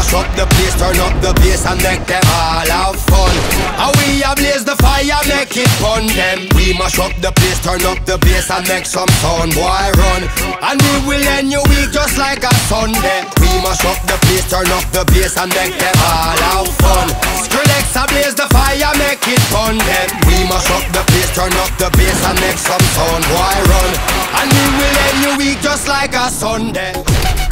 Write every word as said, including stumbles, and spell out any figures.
mash up the place, turn up the bass and make them all have fun. And we a blaze the fire, make it fun them. We mash up the place, turn up the bass and make some sound, boy run. And we will end your week just like a Sunday. We mash up the place, turn up the bass and make them all have fun. Skrillex a blaze the fire, make it fun them. We mash up the place, turn up the bass and make some sound, boy run. And we will end your week just like a Sunday.